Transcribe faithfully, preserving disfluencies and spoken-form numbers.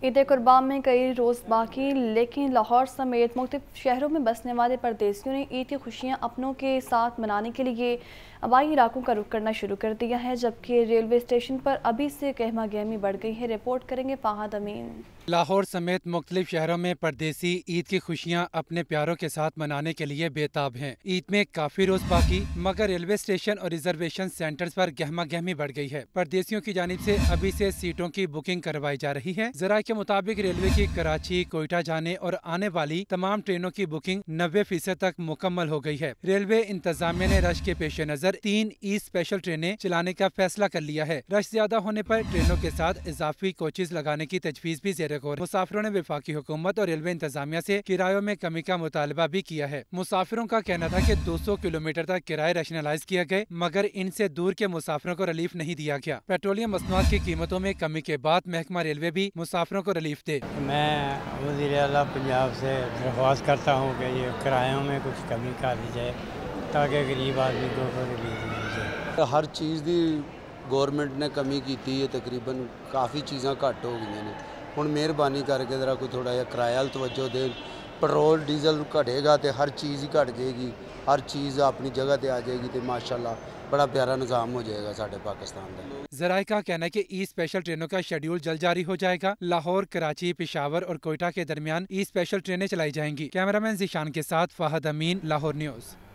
عید قربان میں کئی روز باقی، لیکن لاہور سمیت مختلف شہروں میں بسنے والے پردیسیوں نے عید کی خوشیاں اپنوں کے ساتھ منانے کے لیے آبائی علاقوں کا رخ کرنا شروع کر دیا ہے، جبکہ ریلوے اسٹیشن پر ابھی سے گہما گہمی بڑھ گئی ہے۔ رپورٹ کریں گے فہد امین۔ لاہور سمیت مختلف شہروں میں پردیسی عید کی خوشیاں اپنے پیاروں کے ساتھ منانے کے لیے بے تاب ہیں۔ عید میں کافی روز باقی، مگر ریلوے اسٹیشن اور ریزرویشن سینٹرز پر گہما گہمی بڑھ گئی ہے۔ پردیسیوں کی جانب سے ابھی سے سیٹوں کی بکنگ کروائی جا رہی ہے۔ ذرائع کے مطابق ریلوے کی کراچی، کوئٹہ جانے اور آنے والی تمام ٹرینوں کی بکنگ نوے فیصد تک مکمل ہو گئی ہے۔ ریلوے انتظامیہ نے رش کے پیش نظر تین ای اسپیشل ٹرینیں چلانے کا فیصلہ کر لیا ہے۔ رش زیادہ ہونے پر ٹرینوں کے ساتھ اضافی کوچز لگانے کی تجویز بھی زیر غور۔ مسافروں نے وفاقی حکومت اور ریلوے انتظامیہ سے کرایوں میں کمی کا مطالبہ بھی کیا ہے۔ مسافروں کا کہنا تھا کہ دو سو کلومیٹر تک کرائے ریشنلائز کیا گئے، مگر ان سے دور کے مسافروں کو ریلیف نہیں دیا گیا۔ پیٹرولیم مصنوعات کی قیمتوں میں کمی کے بعد محکمہ ریلوے بھی مسافروں کو ریلیف دے۔ میں وزیر اعلیٰ پنجاب سے درخواست کرتا ہوں کہ یہ کرایوں میں کچھ کمی کر دی جائے تاکہ غریب آدمی کو ریلیف مل جائے۔ ہر چیز دی گورنمنٹ نے کمی کی ہے، تقریباً کافی چیزاں گھٹ ہو گئی ہیں۔ ہوں مہربانی کر کے ذرا کوئی تھوڑا جہا کرایہ توجہ دے، پٹرول ڈیزل گھٹے گا تو ہر چیز ہی گھٹ جائے گی، ہر چیز اپنی جگہ تے آ جائے گی تو ماشاءاللہ بڑا پیارا نظام ہو جائے گا ساڈے پاکستان کا۔ ذرائع کا کہنا ہے کہ ای اسپیشل ٹرینوں کا شیڈیول جلد جاری ہو جائے گا۔ لاہور، کراچی، پشاور اور کوئٹہ کے درمیان ای اسپیشل ٹرینیں چلائی جائیں گی۔ کیمرہ مین ذیشان کے ساتھ فہد امین، لاہور نیوز۔